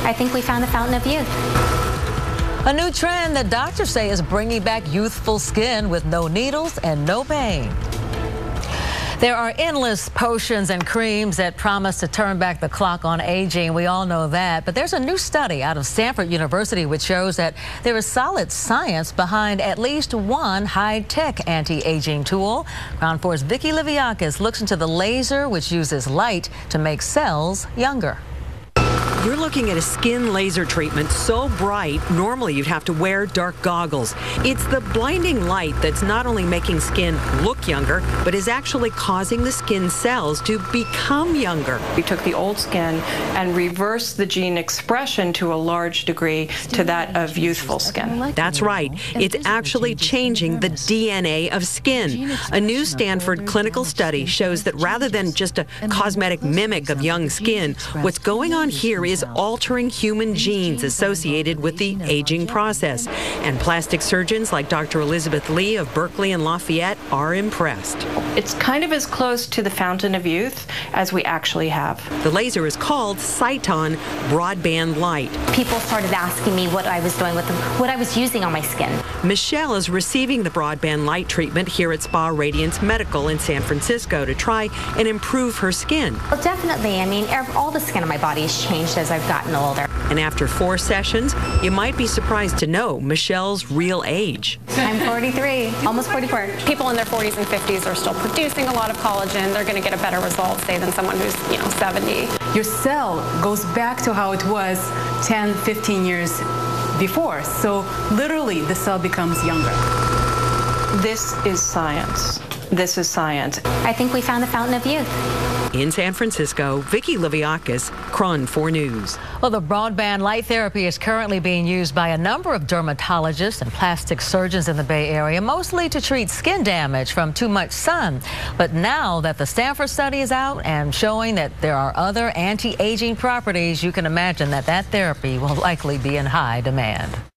I think we found the fountain of youth. A new trend that doctors say is bringing back youthful skin with no needles and no pain. There are endless potions and creams that promise to turn back the clock on aging. We all know that. But there's a new study out of Stanford University which shows that there is solid science behind at least one high-tech anti-aging tool. Ground 4's Vicki Liviakis looks into the laser which uses light to make cells younger. You're looking at a skin laser treatment so bright, normally you'd have to wear dark goggles. It's the blinding light that's not only making skin look younger, but is actually causing the skin cells to become younger. We took the old skin and reversed the gene expression to a large degree to that of youthful skin. That's right. It's actually changing the DNA of skin. A new Stanford clinical study shows that rather than just a cosmetic mimic of young skin, what's going on here is altering human genes associated with the aging process. And plastic surgeons like Dr. Elizabeth Lee of Berkeley and Lafayette are impressed. It's kind of as close to the fountain of youth as we actually have. The laser is called Cyton Broadband Light. People started asking me what I was doing with them, what I was using on my skin. Michelle is receiving the broadband light treatment here at Spa Radiance Medical in San Francisco to try and improve her skin. Well, definitely. I mean, all the skin on my body has changed as I've gotten older. And after 4 sessions, you might be surprised to know Michelle's real age. I'm 43, almost 44. People in their 40s and 50s are still producing a lot of collagen. They're going to get a better result, say, than someone who's, 70. Your cell goes back to how it was 10, 15 years before. So literally, the cell becomes younger. This is science. This is science. I think we found the fountain of youth. In San Francisco, Vicki Liviakis, KRON 4 News. Well, the broadband light therapy is currently being used by a number of dermatologists and plastic surgeons in the Bay Area, mostly to treat skin damage from too much sun. But now that the Stanford study is out and showing that there are other anti-aging properties, you can imagine that therapy will likely be in high demand.